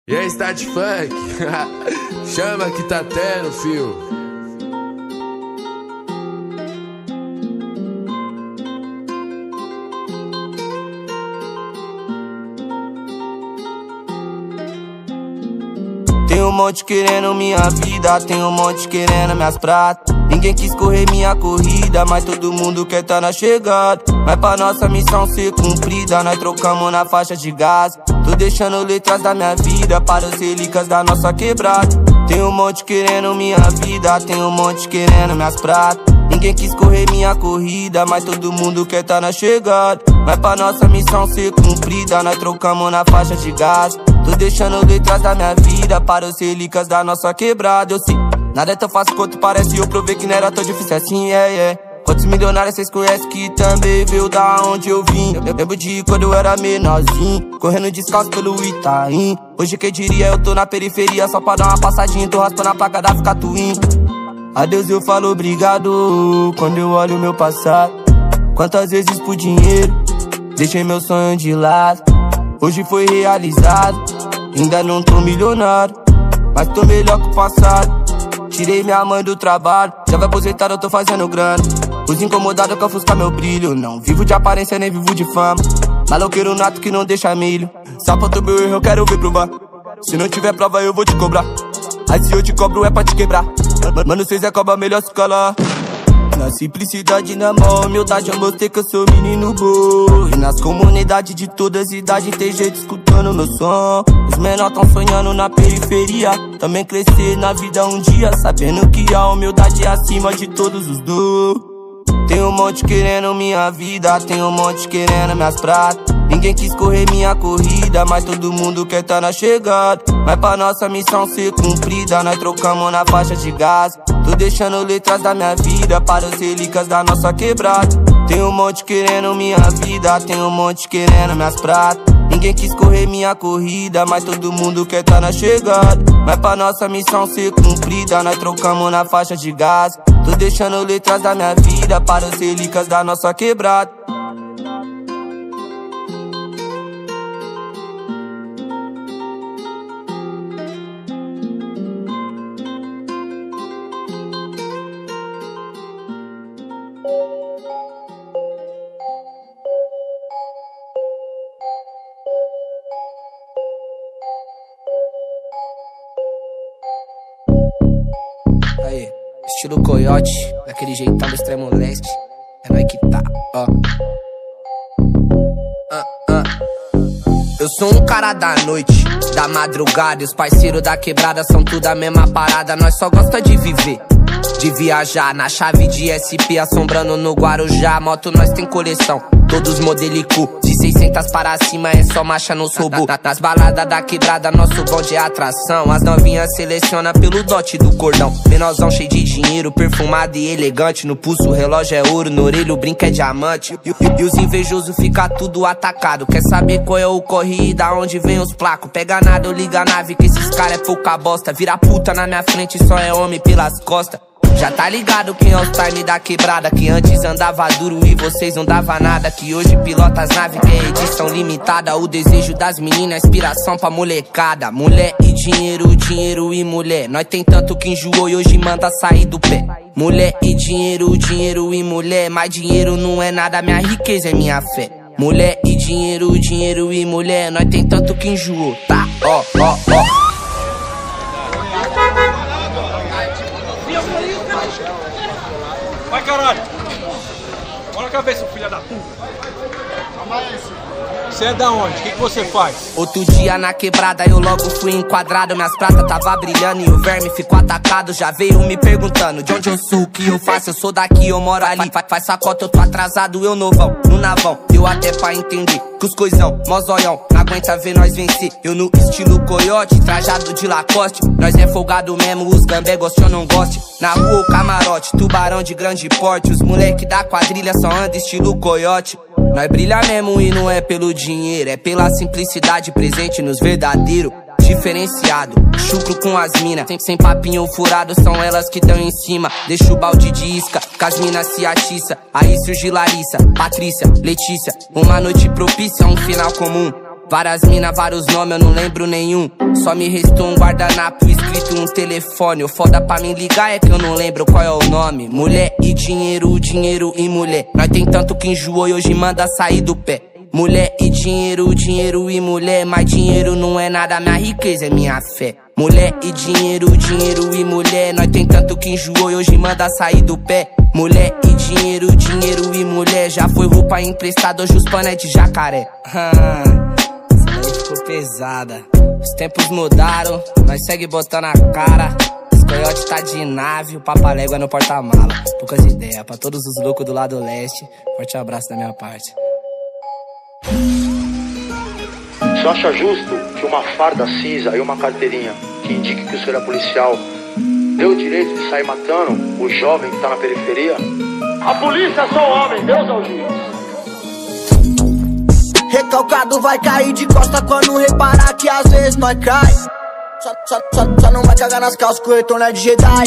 E aí, Start Funk? Chama que tá tendo, fio. Tem um monte querendo minha vida, tem um monte querendo minhas pratas. Ninguém quis correr minha corrida, mas todo mundo quer tá na chegada. Mas pra nossa missão ser cumprida, nós trocamos na faixa de gás. Tô deixando letras da minha vida para os relíquias da nossa quebrada. Tem um monte querendo minha vida, tem um monte querendo minhas pratas. Ninguém quis correr minha corrida, mas todo mundo quer tá na chegada. Mas pra nossa missão ser cumprida, nós trocamos na faixa de gás. Tô deixando letras da minha vida para os relíquias da nossa quebrada. Eu sei, nada é tão fácil quanto parece, eu provei que não era tão difícil assim, Quantos milionários vocês conhecem que também veio da onde eu vim? Eu lembro de quando eu era menorzinho, correndo descalço pelo Itaim. Hoje quem diria eu tô na periferia só pra dar uma passadinha, tô raspando a placa da Ficatuim. A Deus eu falo obrigado quando eu olho meu passado. Quantas vezes por dinheiro deixei meu sonho de lado. Hoje foi realizado, ainda não tô milionário, mas tô melhor que o passado. Tirei minha mãe do trabalho, já vai aposentado, eu tô fazendo grana. Os incomodados que ofuscar meu brilho, não vivo de aparência nem vivo de fama. Maloqueiro nato que não deixa milho. Se apontou meu erro eu quero ver provar. Se não tiver prova eu vou te cobrar. Aí se eu te cobro é pra te quebrar. Mano, cês é cobra, melhor se calar. Na simplicidade, na maior humildade, eu mostrei que eu sou menino bom. E nas comunidades de todas as idades tem gente escutando meu som. Os menores tão sonhando na periferia, também crescer na vida um dia, sabendo que a humildade é acima de todos os dois. Tem um monte querendo minha vida, tem um monte querendo minhas pratas. Ninguém quis correr minha corrida, mas todo mundo quer tá na chegada. Mas pra nossa missão ser cumprida, nós trocamos na faixa de gás. Tô deixando letras da minha vida para os relíquias da nossa quebrada. Tem um monte querendo minha vida, tem um monte querendo minhas pratas. Ninguém quis correr minha corrida, mas todo mundo quer tá na chegada. Mas pra nossa missão ser cumprida, nós trocamos na faixa de gás. Tô deixando letras da minha vida para os relíquias da nossa quebrada. Aí, estilo coiote, daquele jeitão do extremo leste. É nóis que tá, ó. Eu sou um cara da noite, da madrugada. E os parceiros da quebrada são tudo a mesma parada. Nós só gosta de viver, de viajar na chave de SP, assombrando no Guarujá. Moto nós tem coleção, todos modelico, de 600 para cima é só marcha no sobo. Nas baladas da quebrada nosso bonde é atração. As novinhas seleciona pelo dote do cordão. Menorzão cheio de dinheiro, perfumado e elegante. No pulso o relógio é ouro, no orelho o brinco é diamante. E os invejosos fica tudo atacado. Quer saber qual é o corre e da onde vem os placos? Pega nada, eu ligo a nave que esses cara é pouca bosta. Vira puta na minha frente, só é homem pelas costas. Já tá ligado quem é o time da quebrada, que antes andava duro e vocês não dava nada, que hoje pilota as naves que é edição limitada. O desejo das meninas, inspiração pra molecada. Mulher e dinheiro, dinheiro e mulher. Nós tem tanto que enjoou e hoje manda sair do pé. Mulher e dinheiro, dinheiro e mulher. Mas dinheiro não é nada, minha riqueza é minha fé. Mulher e dinheiro, dinheiro e mulher. Nós tem tanto que enjoou, tá? Ó, ó, ó. Vai, caralho! Bora a cabeça, filha da puta! Você é da onde? O que você faz? Outro dia na quebrada eu logo fui enquadrado. Minhas pratas tava brilhando e o verme ficou atacado. Já veio me perguntando de onde eu sou, o que eu faço. Eu sou daqui, eu moro ali. Faz sacota, eu tô atrasado, eu novão, no navão. Deu até pra entender que os coisão, mozóião, não aguenta ver nós vencer. Eu no estilo coiote, trajado de Lacoste. Nós é folgado mesmo, os gambé goste ou não goste. Na rua o camarote, tubarão de grande porte. Os moleque da quadrilha só anda estilo coiote. Nós brilha mesmo e não é pelo dinheiro, é pela simplicidade presente nos verdadeiros. Diferenciado, chucro com as mina, sem papinho furado, são elas que tão em cima. Deixa o balde de isca, que as minas se atiça. Aí surge Larissa, Patrícia, Letícia. Uma noite propícia, um final comum. Várias mina, vários nomes, eu não lembro nenhum. Só me restou um guardanapo escrito um telefone. O foda pra me ligar é que eu não lembro qual é o nome. Mulher e dinheiro, dinheiro e mulher. Nós tem tanto que enjoou e hoje manda sair do pé. Mulher e dinheiro, dinheiro e mulher. Mas dinheiro não é nada, minha riqueza é minha fé. Mulher e dinheiro, dinheiro e mulher. Nós tem tanto que enjoou e hoje manda sair do pé. Mulher e dinheiro, dinheiro e mulher. Já foi roupa emprestada, hoje os panos é de jacaré. Essa daí ficou pesada. Os tempos mudaram, nós segue botando a cara. Os coiote tá de nave, o papalégua no porta-mala. Poucas ideias, pra todos os loucos do lado leste. Forte abraço da minha parte. O senhor acha justo que uma farda cinza e uma carteirinha que indique que o senhor é policial dê o direito de sair matando o jovem que tá na periferia? A polícia é só o homem, Deus é o juiz. Recalcado vai cair de costa quando reparar que às vezes nós cai. Só não vai cagar nas calças que o retorno é de Jedi.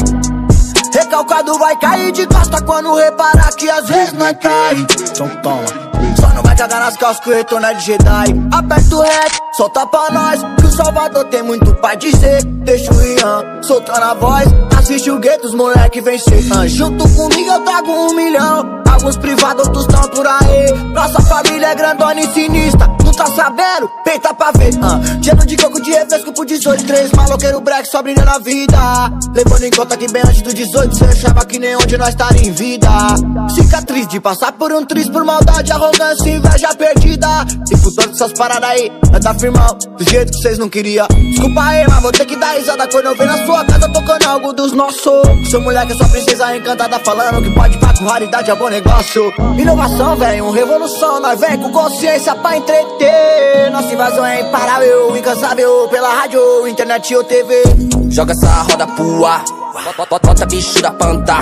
Recalcado vai cair de costa quando reparar que às vezes nós cai. Então toma. Só não vai cagar nas calças que o retorno é de Jedi. Aperta o rap, solta pra nós que o Salvador tem muito pra dizer. Deixa o Ian soltando a voz. Assiste o gueto, os moleque vencer. Junto comigo eu trago 1 milhão. Alguns privados, outros tão por aí. Nossa família é grandona e sinistra. Não tá sabendo? Peita pra ver. Gelo de coco de refresco por 18, 3 maloqueiro break só brilhando a vida. Levando em conta que bem antes do 18 cê achava que nem onde nós estaria em vida. Cicatriz de passar por um triz por maldade, arrogância e inveja perdida. E por todas essas paradas aí, nós tá firmão do jeito que vocês não queriam. Desculpa aí, mas vou ter que dar risada quando eu ver na sua casa tocando algo dos nossos. Seu moleque é sua princesa encantada falando que pode pá com raridade é bom negócio. Inovação, velho, revolução. Nós vem com consciência pra entreter. Nossa invasão é imparável, incansável. Pela rádio, internet ou TV. Joga essa roda pro ar, bota bicho da panta.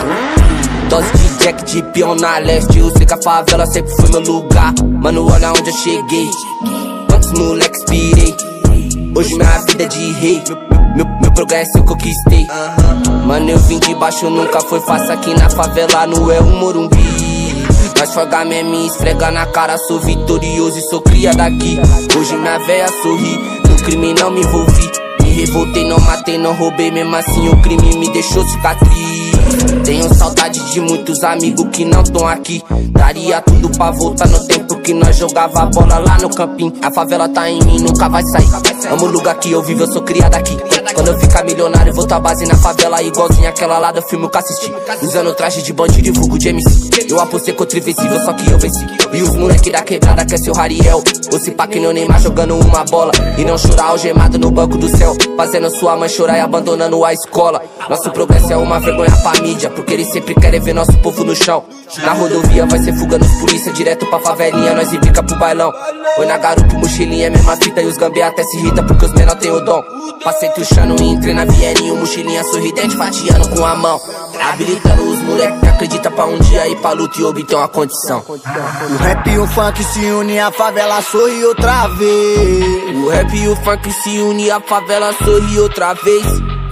Dose de jack de peão na leste. Eu sei que a favela sempre foi meu lugar. Mano, olha onde eu cheguei. Quantos moleques pirei. Hoje minha vida é de rei. Meu progresso eu conquistei. Mano, eu vim de baixo, nunca foi fácil aqui na favela. Não é um Morumbi. Nós forga meme, esfrega na cara. Sou vitorioso e sou cria daqui. Hoje minha véia sorri, no crime não me envolvi. Me revoltei, não matei, não roubei. Mesmo assim o crime me deixou cicatriz. Tenho saudade de muitos amigos que não tão aqui. Daria tudo pra voltar no tempo que nós jogava bola lá no campinho. A favela tá em mim, nunca vai sair. Amo o lugar que eu vivo, eu sou criado aqui. Quando eu ficar milionário, vou tá base na favela. Igualzinho aquela lá do filme que eu assisti. Usando traje de bandido e vulgo de MC. Eu apostei contra o invencível, só que eu venci. E os moleque da quebrada quer ser o Rariel. Ou se pá que nem o Neymar jogando uma bola. E não chorar algemado no banco do céu. Fazendo sua mãe chorar e abandonando a escola. Nosso progresso é uma vergonha pra mídia, porque eles sempre querem ver nosso povo no chão. Na rodovia vai ser fuga nos polícia, direto pra favelinha, nós indica pro bailão. Foi na garupa, mochilinha, mesma fita. E os gambê até se irrita porque os menor tem o dom. Passei tuchando e entrei na Vieninha, mochilinha sorridente, fatiando com a mão. Habilitando os moleques que acredita pra um dia ir pra luta e obter uma condição. O rap e o funk se unem, a favela sorri outra vez. O rap e o funk se unem, a favela sorri outra vez.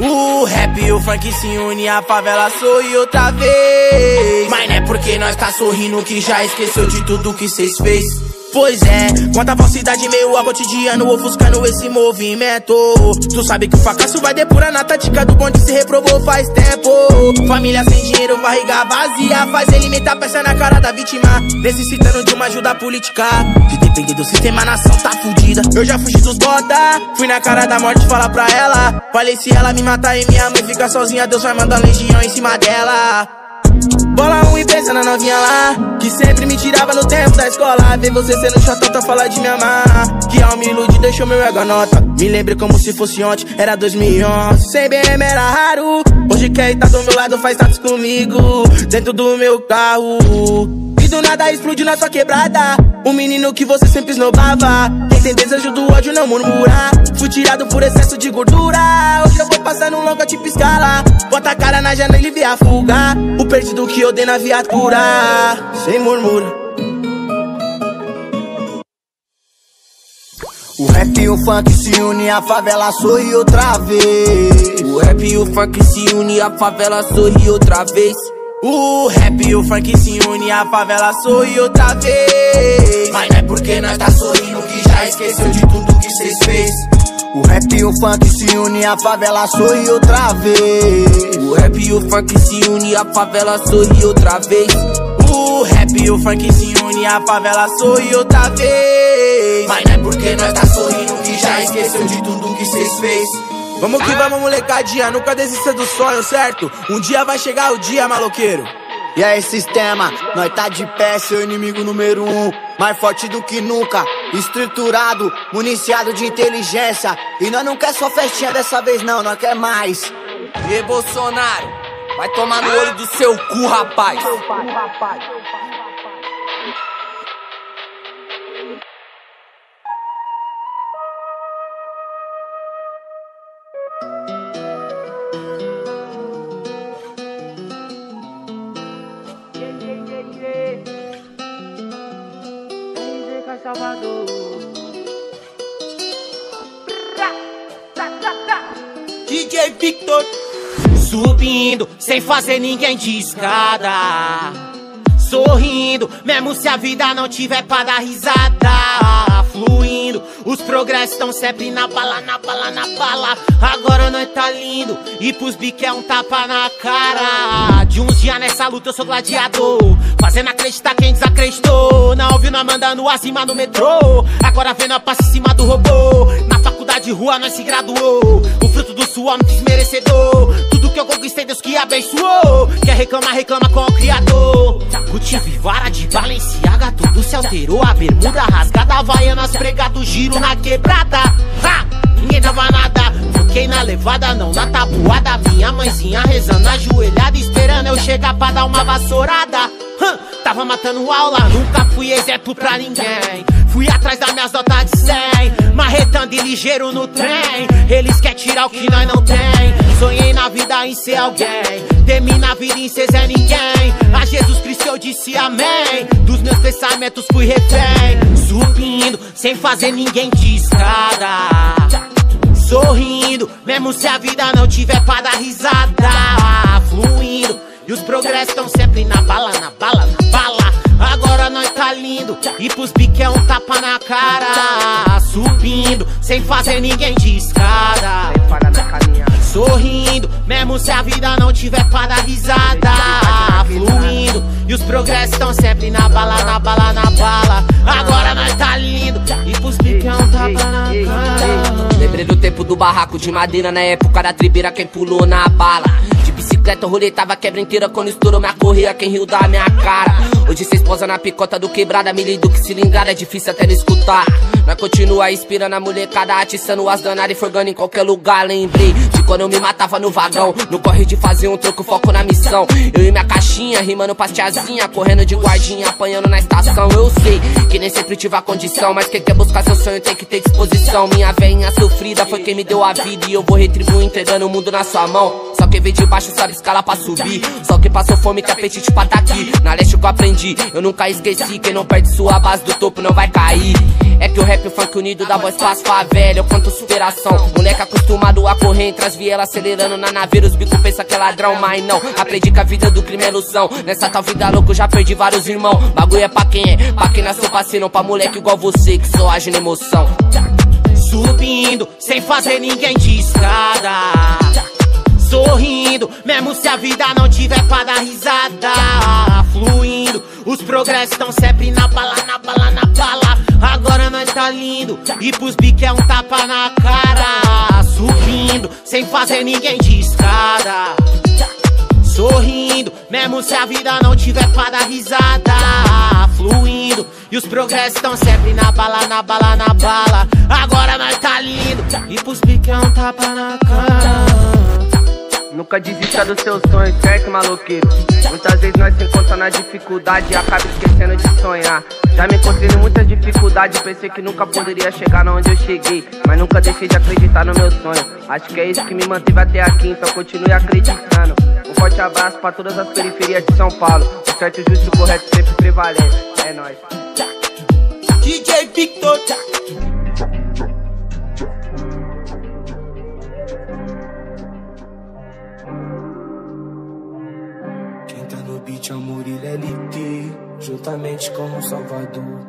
O rap e o funk se unem, a favela sorri outra vez. Mas não é porque nós tá sorrindo que já esqueceu de tudo que cês fez. Pois é, quanta falsidade meio a cotidiano ofuscando esse movimento. Tu sabe que o fracasso vai depurando a tática do bonde se reprovou faz tempo. Família sem dinheiro, barriga vazia, faz ele meter a peça na cara da vítima, necessitando de uma ajuda política. De depender do sistema, a nação tá fudida. Eu já fugi dos bota, fui na cara da morte falar pra ela. Falei se ela me matar e minha mãe ficar sozinha, Deus vai mandar legião em cima dela. Bola 1 e pensa na novinha lá, que sempre me tirava no tempo da escola. Ver você sendo chata, falar de me amar. Que ao me iludir deixou meu ego a nota. Me lembrei como se fosse ontem, era 2011. Sem BM era raro, hoje quer estar do meu lado, faz status comigo dentro do meu carro. E do nada explodiu na sua quebrada, o menino que você sempre esnobava. Quem tem desejo do ódio não murmura. Fui tirado por excesso de gordura. Hoje eu vou passar num longa tipo escala. Bota a cara na janela e vê a fuga. O perdido que eu dei na viatura. Sem murmura. O rap e o funk se unem, a favela sorri outra vez. O rap e o funk se unem, a favela sorri outra vez. O rap e o funk se unem, a favela sorri outra vez. Mas não é porque nós tá sorrindo que já esqueceu de tudo que cês fez. O rap e o funk se unem, a favela sorri outra vez. O rap e o funk se unem, a favela sorri outra vez. O rap e o funk se unem, a favela sorri outra vez. Mas não é porque nós tá sorrindo que já esqueceu de tudo que cês fez. Vamos que vamos, molecadinha, nunca desista do sonho, certo? Um dia vai chegar o dia, maloqueiro. E aí, sistema, nós tá de pé, seu inimigo número 1. Mais forte do que nunca, estruturado, municiado de inteligência. E nós não quer só festinha dessa vez não, nós quer mais. E Bolsonaro, vai tomar no olho do seu cu, rapaz. Salvador. DJ Victor. Subindo, sem fazer ninguém de escada. Sorrindo, mesmo se a vida não tiver pra dar risada. Fluindo, os progressos estão sempre na bala, na bala, na bala. Agora nós tá lindo, e pros biques é um tapa na cara. De uns dias nessa luta eu sou gladiador, fazendo acreditar quem desacreditou. Não ouviu nós mandando acima no metrô, agora vendo a passa em cima do robô. Na faculdade rua nós se graduou, o fruto do suor me fiz merecedor. Tudo que eu conquistei Deus que abençoou. Quer reclamar, reclama com o Criador. Eu tive vara de Balenciaga, tudo se alterou. A bermuda rasgada, havaianas pregado, giro na quebrada. Ha! Ninguém dava nada, fiquei na levada, não na tabuada. Minha mãezinha rezando ajoelhada, esperando eu chegar pra dar uma vassourada. Tava matando aula, nunca fui exemplo pra ninguém. Fui atrás das minhas notas de 100, marretando e ligeiro no trem. Eles querem tirar o que nós não tem. Sonhei na vida em ser alguém, temi na vida em ser Zé Ninguém. A Jesus Cristo eu disse amém, dos meus pensamentos fui refém. Subindo, sem fazer ninguém de escada. Sorrindo, mesmo se a vida não tiver pra dar risada. Fluindo, e os progressos estão sempre na bala, na bala, na bala. Agora nós tá lindo, e pros biques é um tapa na cara. Subindo, sem fazer ninguém de escada. Sorrindo, mesmo se a vida não tiver pra dar risada. Fluindo, e os progressos estão sempre na bala, na bala, na bala. Agora nós tá lindo, e pros biques é um tapa na cara. Lembrei do tempo do barraco de madeira, na época da tribeira, quem pulou na bala. De bicicleta eu roletava a quebra inteira, quando estourou minha correia, quem riu da minha cara. Hoje cês posa na picota do quebrada, me lido que cilindrada é difícil até não escutar. Nós continua inspirando a molecada, atiçando as danadas e forgando em qualquer lugar. Lembrei de quando eu me matava no vagão, no corre de fazer um troco, foco na missão. Eu e minha caixinha, rimando pras tiazinha, correndo de guardinha, apanhando na estação. Eu sei que nem sempre tive a condição, mas quem quer buscar seu sonho tem que ter disposição. Minha velhinha sofrida foi quem me deu a vida, e eu vou retribuir entregando o mundo na sua mão. Só quem veio de baixo sabe escalar pra subir, só quem passou fome tem apetite pra tá aqui. Na leste que eu aprendi, eu nunca esqueci, quem não perde sua base do topo não vai cair. É que o rap e o funk unido dá voz pras favela, eu canto superação. Moleque acostumado a correr entre as vielas, acelerando na naveira, os bicos pensa que é ladrão, mas não. Aprendi que a vida do crime é ilusão, nessa tal vida louca eu já perdi vários irmãos. Bagulho é pra quem nasceu parceiro, não pra moleque igual você, que só age na emoção. Subindo, sem fazer ninguém de escada. Sorrindo, mesmo se a vida não tiver pra dar risada. Fluindo, os progressos estão sempre na bala, na bala, na bala. Agora nós tá lindo, e pros biques é um tapa na cara. Subindo, sem fazer ninguém de escada. Sorrindo, mesmo se a vida não tiver pra dar risada. Fluindo, e os progressos estão sempre na bala, na bala, na bala. Agora nós tá lindo, e pros biques é um tapa na cara. Nunca desista dos seus sonhos, certo, maloqueiro? Muitas vezes nós se encontramos na dificuldade e acaba esquecendo de sonhar. Já me encontrei em muitas dificuldades, pensei que nunca poderia chegar onde eu cheguei, mas nunca deixei de acreditar no meu sonho. Acho que é isso que me manteve até aqui, então continue acreditando. Um forte abraço pra todas as periferias de São Paulo. O certo, justo e o correto sempre prevalece. É nóis. DJ Victor. Quem tá no juntamente como Salvador.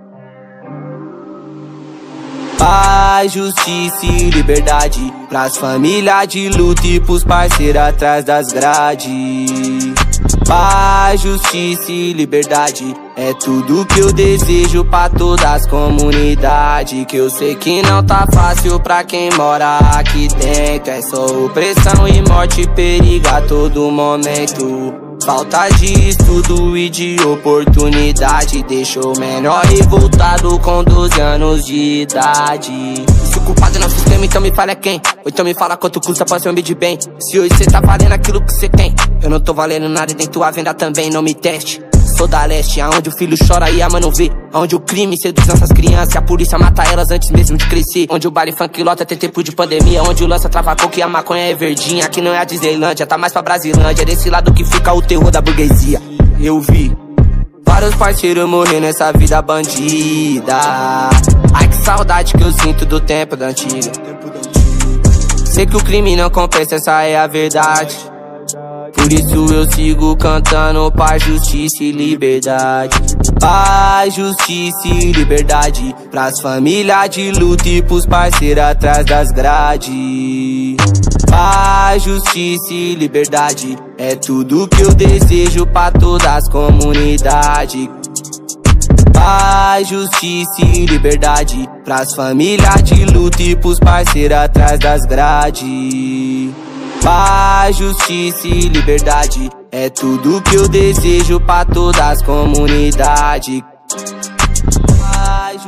Paz, justiça e liberdade pras famílias de luta e pros parceiros atrás das grades. Paz, justiça e liberdade é tudo que eu desejo pra todas as comunidades. Que eu sei que não tá fácil pra quem mora aqui dentro. É só opressão e morte, perigo a todo momento. Falta de estudo e de oportunidade deixou o menor revoltado com 12 anos de idade. Se o culpado não é o sistema, então me fala quem? Ou então me fala quanto custa pra ser um homem de bem. Se hoje cê tá valendo aquilo que cê tem, eu não tô valendo nada e nem tua venda também, não me teste. Sou da leste, aonde o filho chora e a mãe não vê. Onde o crime seduz nossas crianças e a polícia mata elas antes mesmo de crescer. Onde o baile funk lota tem tempo de pandemia. Onde o lança trava coco e a maconha é verdinha. Aqui não é a Disneylândia, tá mais pra Brasilândia. É desse lado que fica o terror da burguesia. Eu vi vários parceiros morrer nessa vida bandida. Ai que saudade que eu sinto do tempo da antiga. Sei que o crime não compensa, essa é a verdade. Por isso eu sigo cantando paz, justiça e liberdade. Paz, justiça e liberdade pras famílias de luta e pros parceiros atrás das grades. Paz, justiça e liberdade é tudo que eu desejo pra todas as comunidades. Paz, justiça e liberdade pras famílias de luta e pros parceiros atrás das grades. Paz, justiça e liberdade é tudo que eu desejo pra todas as comunidades. Paz,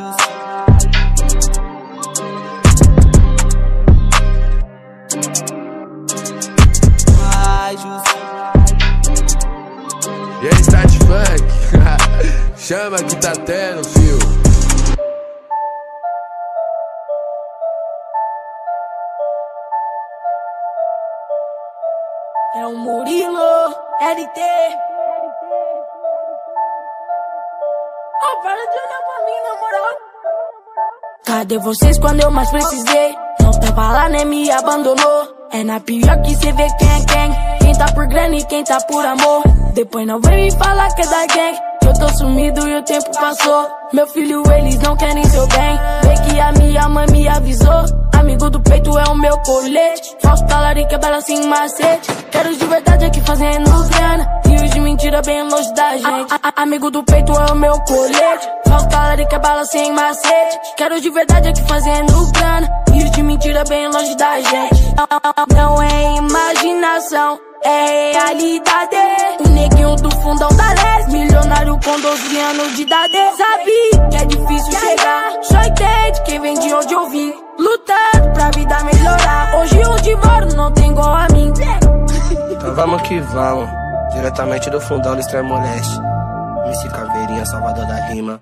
E aí, Start Funk? Chama que tá tendo, fio. É o Murilo, LT. Oh, para de olhar pra mim, na moral. Cadê vocês quando eu mais precisei? Não tava lá nem me abandonou. É na pior que cê vê quem é quem. Quem tá por grana e quem tá por amor. Depois não vem me falar que é da gang. Que eu tô sumido e o tempo passou. Meu filho, eles não querem seu bem. Vê que a minha mãe me avisou. Amigo do peito é o meu colete. Falso talarico é bela sem macete. Quero os de verdade aqui fazendo grana. E os de mentira bem longe da gente. Amigo do peito é o meu colete. Falso talarico é bala sem macete. Quero os de verdade aqui fazendo grana. E os de mentira bem longe da gente. Não é imaginação, é realidade. O neguinho do fundão da leste, milionário com 12 anos de idade. Sabe que é difícil chegar, só entende quem vem de onde eu vim. Lutando pra vida melhorar. Hoje onde moro não tem igual a mim. Então vamos que vamos, diretamente do fundão do extremo leste. MC Caveirinha, Salvador da rima.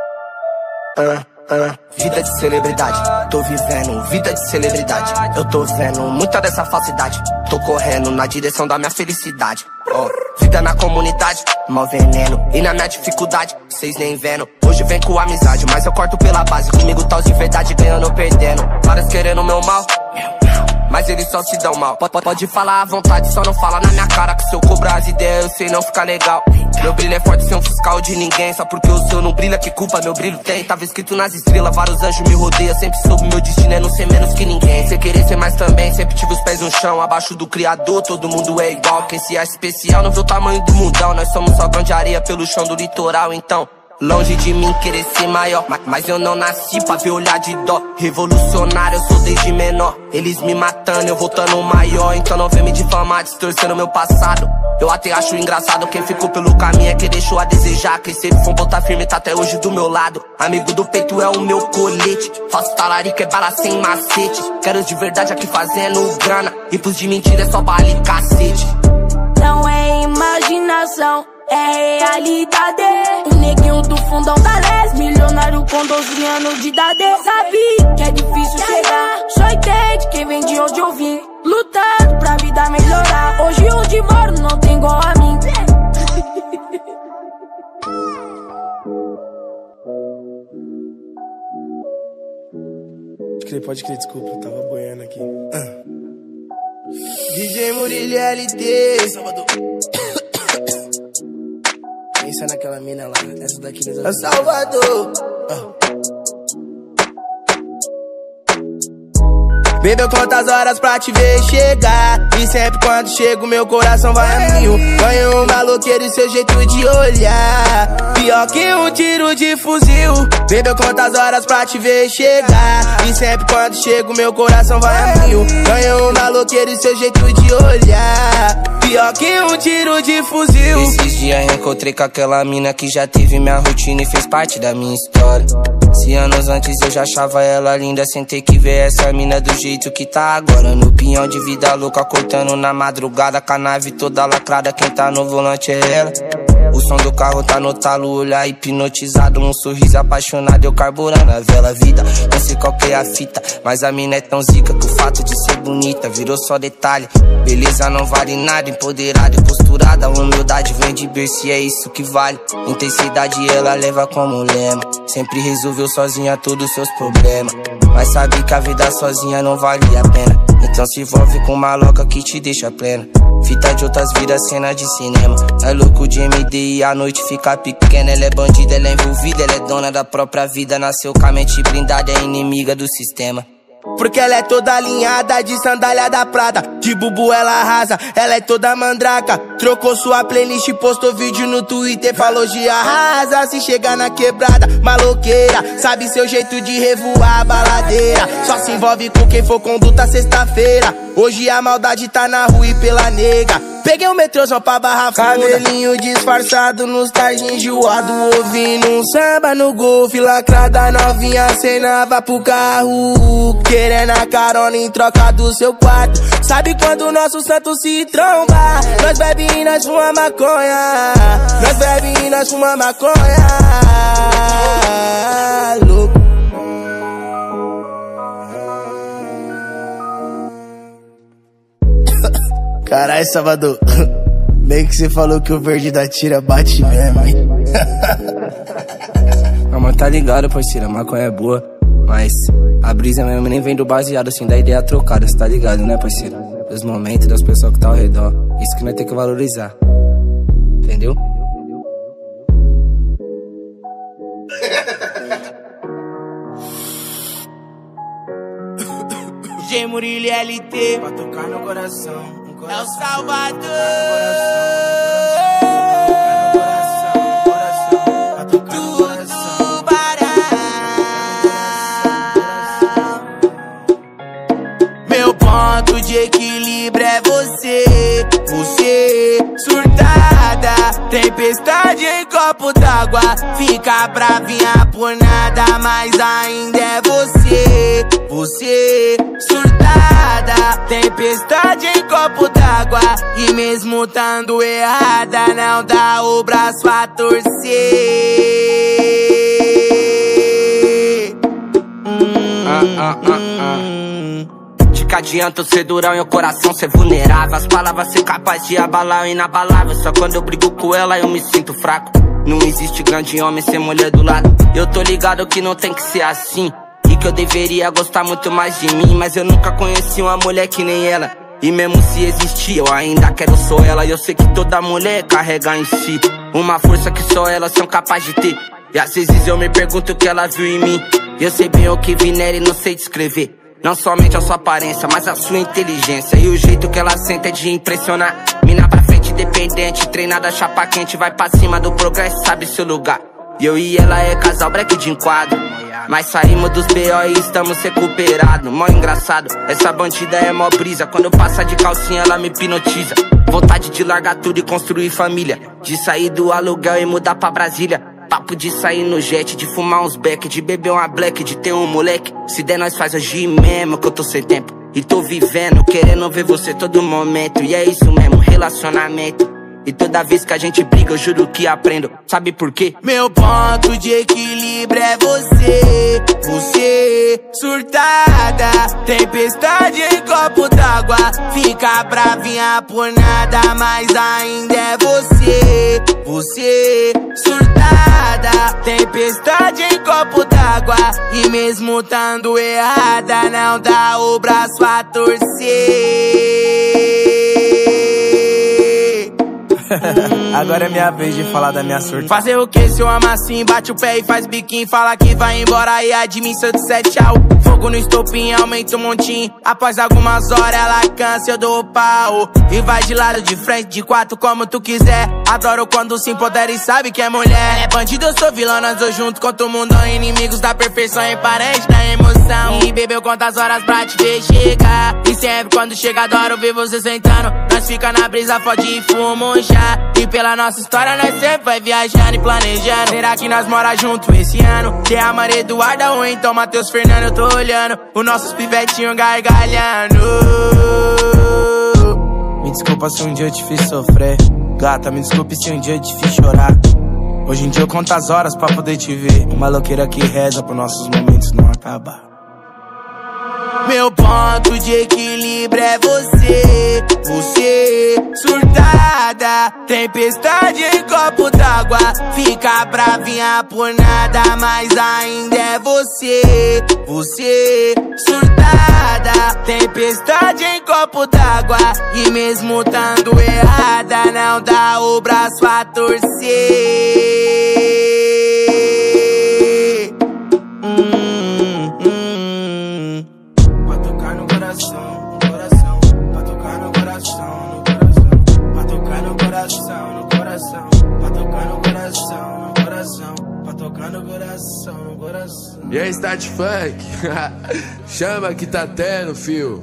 Vida de celebridade, tô vivendo vida de celebridade. Eu tô vendo muita dessa falsidade. Tô correndo na direção da minha felicidade. Vida na comunidade, mal veneno. E na minha dificuldade, cês nem vendo. Hoje vem com amizade, mas eu corto pela base. Comigo tá os de verdade ganhando ou perdendo. Vários querendo meu mal, mas eles só se dão mal. Pode falar à vontade, só não fala na minha cara. Que se eu cobrar as ideias, eu sei não ficar legal. Meu brilho é forte sem um fiscal de ninguém. Só porque o seu não brilha, que culpa meu brilho tem? Tava escrito nas estrelas, vários anjos me rodeiam. Sempre soube meu destino é não ser menos que ninguém. Cê querer ser mais também, sempre tive os pés no chão. Abaixo do criador, todo mundo é igual. Quem se acha especial não vê o tamanho do mundão. Nós somos só grão de areia pelo chão do litoral, então longe de mim querer ser maior, mas eu não nasci pra ver olhar de dó. Revolucionário eu sou desde menor. Eles me matando, eu voltando maior. Então não vem me difamar, distorcendo meu passado. Eu até acho engraçado, quem ficou pelo caminho é que deixou a desejar. Quem sempre foi botar firme tá até hoje do meu lado. Amigo do peito é o meu colete. Faço talarico é bala sem macete. Quero os de verdade aqui fazendo grana. E pros de mentira é só bala e cacete. Não é imaginação, é realidade. O neguinho do fundão da leste, milionário com 12 anos de idade. Sabe que é difícil chegar, só entende quem vem de onde eu vim. Lutando pra vida melhorar. Hoje onde moro não tem igual a mim. Pode crer, desculpa, eu tava boiando aqui. DJ Murilo LT, Salvador. Quem pensa naquela mina lá, essa daqui é Salvador. Bebeu quantas horas pra te ver chegar, e sempre quando chego meu coração vai a mil. Ganhou um maloqueiro e seu jeito de olhar, pior que um tiro de fuzil. Bebeu quantas horas pra te ver chegar, e sempre quando chego meu coração vai a mil. Ganhou um maloqueiro e seu jeito de olhar, pior que um tiro de fuzil. Esses dias encontrei com aquela mina que já teve minha rotina e fez parte da minha história. Se anos antes eu já achava ela linda, sem ter que ver essa mina do jeito que tá agora. No pinhão de vida louca, cortando na madrugada, com a nave toda lacrada, quem tá no volante é ela. O som do carro tá no talo, olhar hipnotizado, um sorriso apaixonado, eu carburando a vela. Vida, não sei qual que é a fita, mas a mina é tão zica que o fato de ser bonita virou só detalhe. Beleza não vale nada, empoderada e posturada, humildade vem de berço e é isso que vale. Intensidade ela leva como lema, sempre resolveu sozinha todos os seus problemas, mas sabe que a vida sozinha não vale a pena. Então se envolve com uma louca que te deixa plena. Fita de outras vidas, cena de cinema. É louco de MD e a noite fica pequena. Ela é bandida, ela é envolvida, ela é dona da própria vida. Nasceu com a mente blindada, é inimiga do sistema. Porque ela é toda alinhada, de sandália da Prada, de bubu ela arrasa, ela é toda mandraca. Trocou sua playlist, postou vídeo no Twitter, falou de arrasa. Se chegar na quebrada, maloqueira, sabe seu jeito de revoar a baladeira. Só se envolve com quem for conduta sexta-feira. Hoje a maldade tá na rua e pela nega. Peguei um metrôzão pra Barra Funda, cabelinho disfarçado nos tarde enjoado, ouvindo um samba no golfe, lacrada novinha cenava pro carro, querendo a carona em troca do seu quarto. Sabe quando o nosso santo se tromba? Nós bebe e nós fuma maconha, nós bebe e nós fuma maconha. Louco. Caralho, Salvador, meio que você falou que o verde da tira bate mesmo, hein? Não, mas tá ligado, parceiro, a maconha é boa, mas a brisa mesmo nem vem do baseado, assim, da ideia trocada, cê tá ligado, né, parceiro? Dos momentos, das pessoas que tá ao redor, isso que nós temos que valorizar, entendeu? G Murilo LT, pra tocar no coração. É o Salvador. Tudo meu ponto de equilíbrio é você, você surtada, tempestade em copo d'água, fica bravinha por nada, mas ainda é você, você surtada, tempestade em copo d'água, e mesmo tando errada não dá o braço a torcer. De que adianta eu ser durão e o coração ser vulnerável, as palavras ser capaz de abalar o inabalável. Só quando eu brigo com ela eu me sinto fraco. Não existe grande homem sem mulher do lado. Eu tô ligado que não tem que ser assim, e que eu deveria gostar muito mais de mim, mas eu nunca conheci uma mulher que nem ela. E mesmo se existir, eu ainda quero só ela. E eu sei que toda mulher carrega em si uma força que só elas são capazes de ter. E às vezes eu me pergunto o que ela viu em mim, e eu sei bem o que vi nela e não sei descrever. Não somente a sua aparência, mas a sua inteligência, e o jeito que ela sente é de impressionar. Mina pra frente, independente, treinada, chapa quente, vai pra cima do progresso, sabe seu lugar. E eu e ela é casal break de enquadro, mas saímos dos B.O. e estamos recuperados. Mó engraçado, essa bandida é mó brisa. Quando passa de calcinha ela me hipnotiza. Vontade de largar tudo e construir família, de sair do aluguel e mudar pra Brasília. Papo de sair no jet, de fumar uns beck, de beber uma black, de ter um moleque. Se der nós faz hoje mesmo que eu tô sem tempo e tô vivendo, querendo ver você todo momento. E é isso mesmo, relacionamento. E toda vez que a gente briga eu juro que aprendo. Sabe por quê? Meu ponto de equilíbrio é você, você surtada, tempestade em copo d'água, fica bravinha por nada, mas ainda é você, você surtada, tempestade em copo d'água, e mesmo tando errada não dá o braço a torcer. Agora é minha vez de falar da minha sorte. Fazer o que se eu ama assim? Bate o pé e faz biquinho. Fala que vai embora e admin se eu disser tchau. Fogo no estopim, aumenta um montinho. Após algumas horas ela cansa, eu dou o pau. E vai de lado, de frente, de quatro, como tu quiser. Adoro quando se empodera e sabe que é mulher. É bandido, eu sou vilão, nós dois juntos contra o mundo. Inimigos da perfeição e parente da emoção. E bebeu quantas horas pra te ver chegar. E sempre quando chega adoro ver você sentando. Nós fica na brisa, fode e fuma um chá. E pela nossa história nós sempre vai viajando e planejando. Será que nós mora junto esse ano? Que é a Maria Eduarda ou então Matheus Fernando? Eu tô olhando os nossos pivetinhos gargalhando. Me desculpa se um dia eu te fiz sofrer. Gata, me desculpe se um dia eu te fiz chorar. Hoje em dia eu conto as horas pra poder te ver. Uma louqueira que reza pros nossos momentos não acabar. Meu ponto de equilíbrio é você. Você, surtada, tempestade em copo d'água. Fica bravinha por nada, mas ainda é você. Você, surtada, tempestade em copo d'água. E mesmo tando errada, não dá o braço a torcer. E aí, Start Funk? Chama que tá tendo, fio.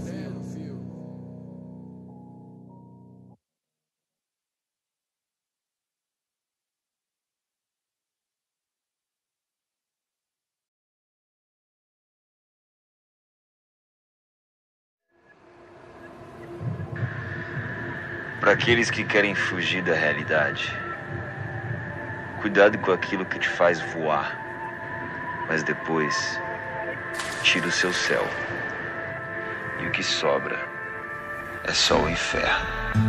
Para aqueles que querem fugir da realidade, cuidado com aquilo que te faz voar, mas depois tira o seu céu, e o que sobra é só o inferno.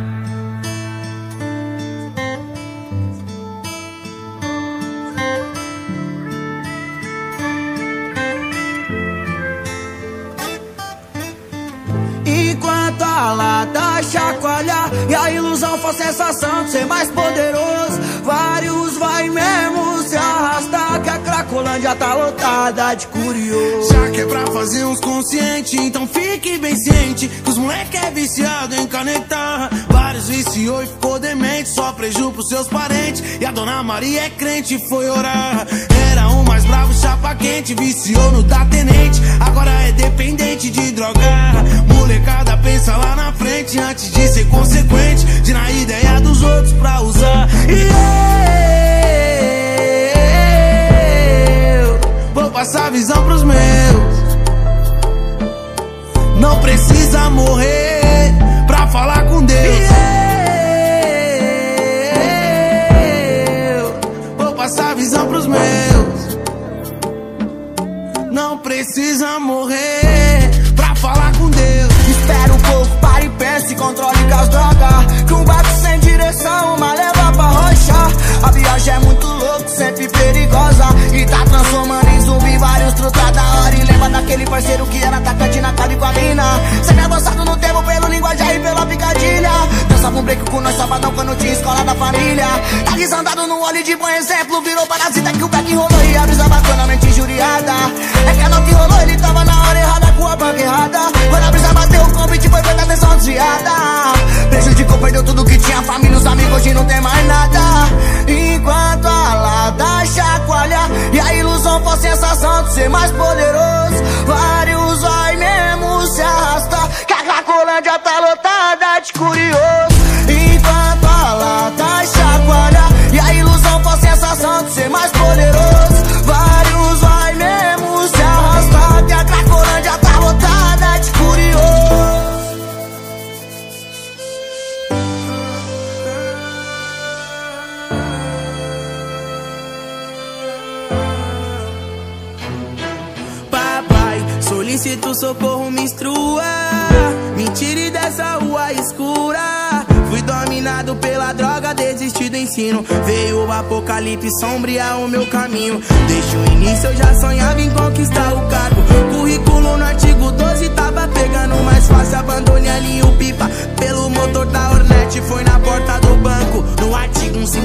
Enquanto a lata chacoalha e a ilusão for sensação de ser mais poderoso, vários vai mesmo se arrastar, que a Cracolândia tá lotada de curioso. Já que é pra fazer uns conscientes, então fique bem ciente que os moleque é viciado em canetar. Vários viciou e ficou demente, só preju pros seus parentes. E a Dona Maria é crente e foi orar. Era o mais bravo, chapa quente, viciou no da tenente, agora é dependente de drogar. Molecada pensa lá na frente antes de ser consequente, de na ideia dos outros pra usar. E eu vou passar a visão pros meus. Não precisa morrer pra falar com Deus. E eu vou passar a visão pros meus. Não precisa morrer pra falar com Deus. Espera um pouco, pare e pense, controle com as drogas. Que um barco sem direção, uma leva pra rochar. A viagem é muito louca, sempre perigosa, e tá transformando em zumbi vários truta da hora. E lembra daquele parceiro que era atacante na cara e com a mina. Sempre avançado no tempo pelo linguajar e pela picadilha. Dançava um break com nós sabadão quando tinha escola da família. Tá desandado no óleo de bom exemplo, virou parasita que o back rolou e a brisa bacanamente injuriada. É que a nota que rolou, ele tava na hora errada com a banca errada. Quando a brisa bateu, o convite foi feita atenção desviada. Prejudicou, perdeu tudo que tinha, família, os amigos, hoje não tem mais nada. Enquanto a lata chacoalha e a ilusão for sensação de ser mais poderoso, vários vai mesmo se arrastar, que a Cracolândia tá lotada de curioso. Enquanto a lata chacoalha e a ilusão for sensação de ser mais poderoso, vários vai mesmo se arrastar, que a Cracolândia tá lotada de curioso. Solicito socorro, me instrua, me tire dessa rua escura. Fui dominado pela droga, desisti do ensino. Veio o apocalipse sombrear o meu caminho. Desde o início eu já sonhava em conquistar o cargo. Currículo no artigo 12 tava pegando mais fácil. Abandone ali o pipa pelo motor da Hornet, foi na porta do banco. No artigo 154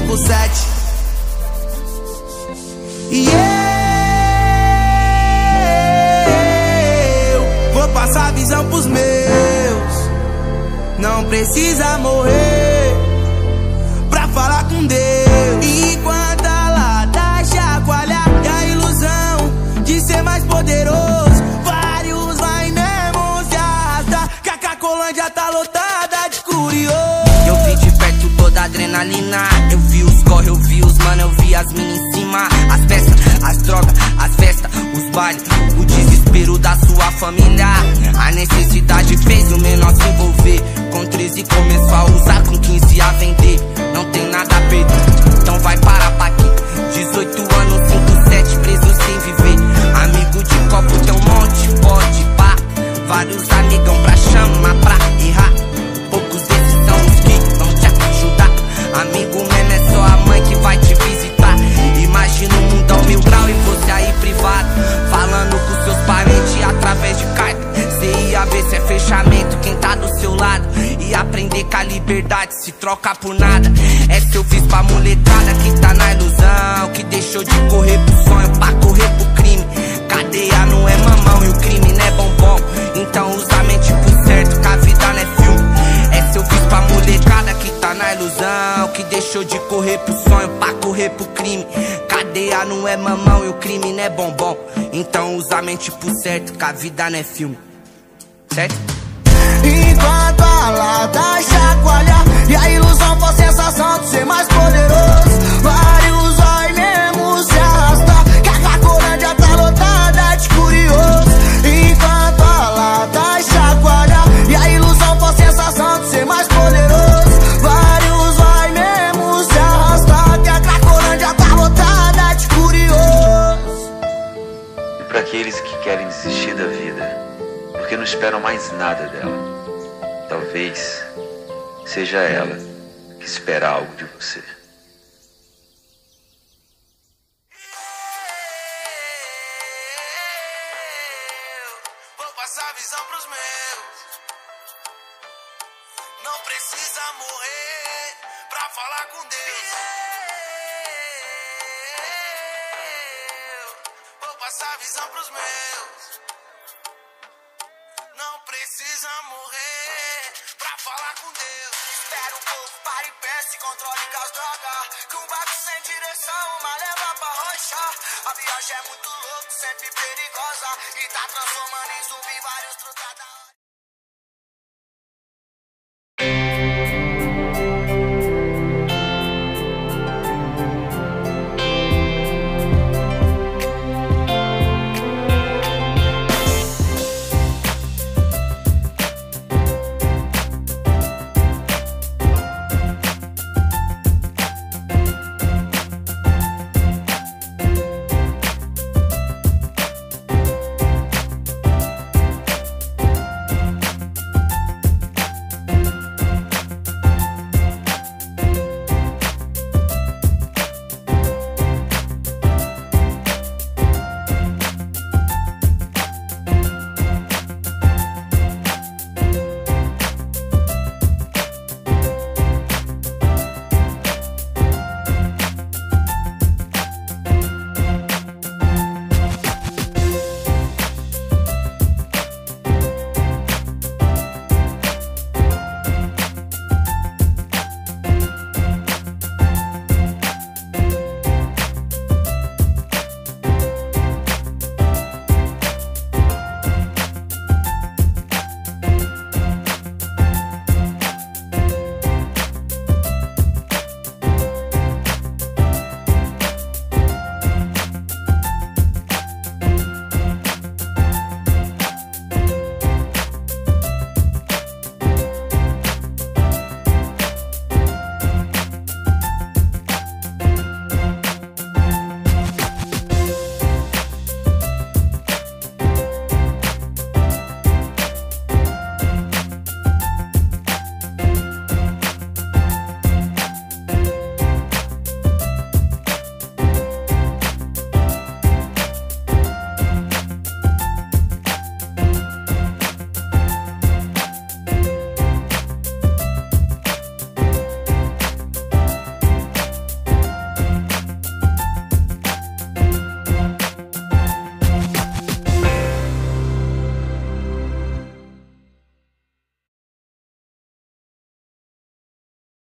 Não precisa morrer pra falar com Deus. Enquanto a lata chacoalha e a ilusão de ser mais poderoso, vários vai mesmo se arrastar, que a Cracolândia tá lotada de curioso. Eu vi de perto toda a adrenalina, eu vi os corre, eu vi os mano, eu vi as minas em cima, as peças, as drogas, as festas, os bailes, o desespero da sua família. A necessidade fez o menor se envolver, com 13 começou a usar, com 15 a vender. Não tem nada a perder, então vai parar pra aqui. 18 anos, 5-7 presos sem viver. Amigo de copo tem um monte, pode pá. Vários amigão pra chamar, pra errar. Poucos desses são os que vão te ajudar. Amigo mesmo é só a mãe que vai te visitar. Imagina um mundão 1000 graus e você aí privado, falando com seus parentes através de carta. Cê ia ver se é fechamento quem tá do seu lado, e aprender que a liberdade se troca por nada. Essa eu fiz pra molecada que tá na ilusão, que deixou de correr pro sonho pra correr pro crime. Cadeia não é mamão e o crime não é bombom, então usa a mente pro certo, que a vida não é filme. Essa eu fiz pra molecada que tá na ilusão, que deixou de correr pro sonho pra correr pro crime. Cadeia não é mamão e o crime não é bombom, então usa a mente pro certo, que a vida não é filme. Certo? Enquanto a lata chacoalha e a ilusão for sensação de ser mais poderoso, vários vai mesmo se arrastar, que a Cracolândia tá lotada de curioso. Enquanto a lata chacoalha e a ilusão for sensação de ser mais poderoso, vários vai mesmo se arrastar, que a Cracolândia tá lotada de curioso. E para aqueles que querem desistir da vida, porque não esperam mais nada dela, talvez seja ela que espera algo de você. Vou passar a visão pros meus. Não precisa morrer pra falar com Deus. Vou passar a visão pros meus. Não precisa morrer pra falar com Deus. Espera um pouco, para e pensa, se controle com as drogas, que um barco sem direção, uma leva pra rocha. A viagem é muito louca, sempre perigosa, e tá transformando em zumbi vários truques.